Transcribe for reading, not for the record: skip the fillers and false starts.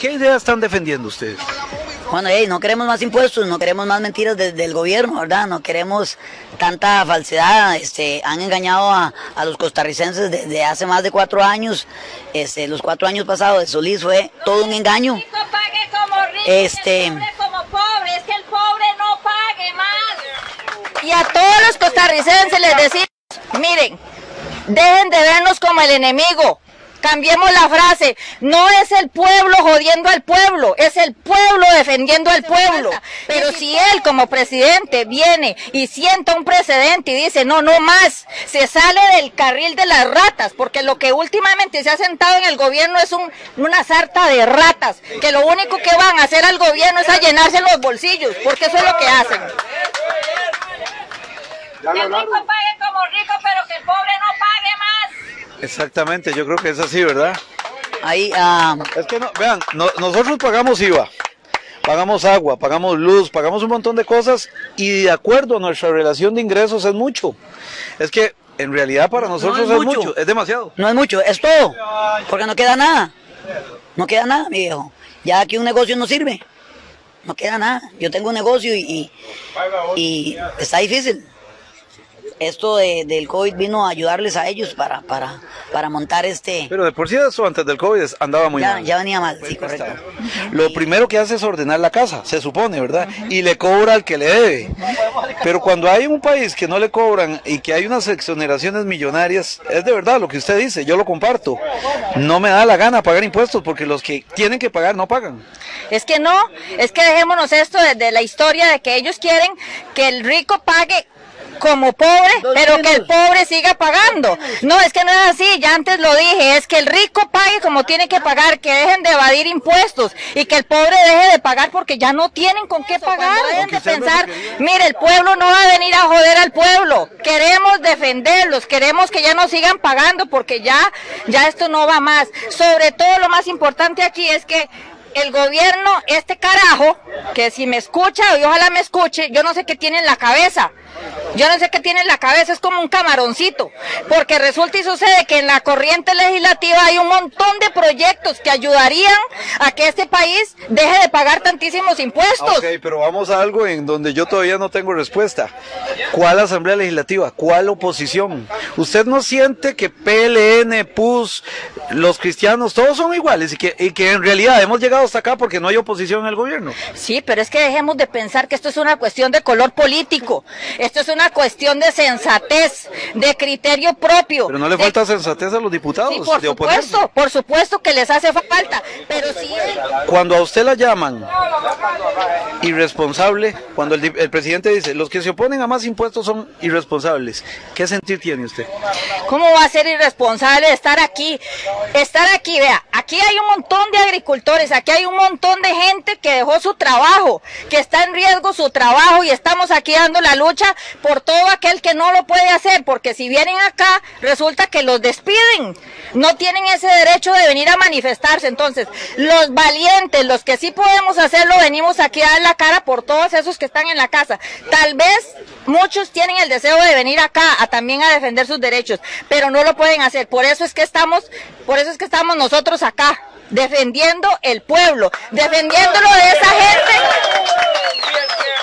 ¿Qué idea están defendiendo ustedes? Bueno, no queremos más impuestos, no queremos más mentiras del gobierno, ¿verdad? No queremos tanta falsedad. Han engañado a los costarricenses desde hace más de 4 años. Los 4 años pasados de Solís fue todo un engaño. Rico pague como rico, el pobre como pobre, es que el pobre no pague más. Y a todos los costarricenses les decimos, miren, dejen de vernos como el enemigo. Cambiemos la frase, no es el pueblo jodiendo al pueblo, es el pueblo defendiendo al pueblo. Pero si él como presidente viene y sienta un precedente y dice, no más, se sale del carril de las ratas, porque lo que últimamente se ha sentado en el gobierno es una sarta de ratas, que lo único que van a hacer al gobierno es a llenarse los bolsillos, porque eso es lo que hacen. Que el rico pague como rico, pero que el pobre no pague más. Exactamente, yo creo que es así, ¿verdad? Ahí, Es que vean, nosotros pagamos IVA, pagamos agua, pagamos luz, pagamos un montón de cosas y de acuerdo a nuestra relación de ingresos es mucho. Es que en realidad para nosotros no es mucho, es demasiado. No es mucho, es todo, porque no queda nada. No queda nada, mi viejo. Ya aquí un negocio no sirve. No queda nada. Yo tengo un negocio y está difícil. Esto del COVID vino a ayudarles a ellos para montar Pero de por sí eso antes del COVID andaba muy mal. Ya venía mal, sí, correcto. Lo primero que hace es ordenar la casa, se supone, ¿verdad? Y le cobra al que le debe. Pero cuando hay un país que no le cobran y que hay unas exoneraciones millonarias, es de verdad lo que usted dice, yo lo comparto. No me da la gana pagar impuestos porque los que tienen que pagar no pagan. Es que no, es que dejémonos esto de la historia de que ellos quieren que el rico pague como pobre, pero que el pobre siga pagando. No, es que no es así, ya antes lo dije, es que el rico pague como tiene que pagar, que dejen de evadir impuestos y que el pobre deje de pagar porque ya no tienen con qué pagar. Dejen de pensar, mire, el pueblo no va a venir a joder al pueblo, queremos defenderlos, queremos que ya no sigan pagando porque ya esto no va más. Sobre todo lo más importante aquí es que el gobierno, este carajo, que si me escucha y ojalá me escuche, yo no sé qué tiene en la cabeza. Yo no sé qué tiene en la cabeza, es como un camaroncito, porque resulta y sucede que en la corriente legislativa hay un montón de proyectos que ayudarían a que este país deje de pagar tantísimos impuestos. Ok, pero vamos a algo en donde yo todavía no tengo respuesta. ¿Cuál Asamblea Legislativa? ¿Cuál oposición? ¿Usted no siente que PLN, PUS, los cristianos, todos son iguales y que en realidad hemos llegado hasta acá porque no hay oposición en el gobierno? Sí, pero es que dejemos de pensar que esto es una cuestión de color político. Esto es una cuestión de sensatez, de criterio propio. Pero no le falta sensatez a los diputados. Sí, por supuesto que les hace falta, pero sí. Cuando a usted la llaman irresponsable, cuando el presidente dice, los que se oponen a más impuestos son irresponsables, ¿qué sentir tiene usted? ¿Cómo va a ser irresponsable estar aquí? Vea, aquí hay un montón de agricultores, aquí hay un montón de gente que dejó su trabajo, que está en riesgo su trabajo y estamos aquí dando la lucha por todo aquel que no lo puede hacer, porque si vienen acá, resulta que los despiden, no tienen ese derecho de venir a manifestarse. Entonces, los valientes, los que sí podemos hacerlo, venimos aquí a dar la cara por todos esos que están en la casa. Tal vez muchos tienen el deseo de venir acá también a defender sus derechos, pero no lo pueden hacer. Por eso es que estamos nosotros acá, defendiendo el pueblo, defendiéndolo de esa gente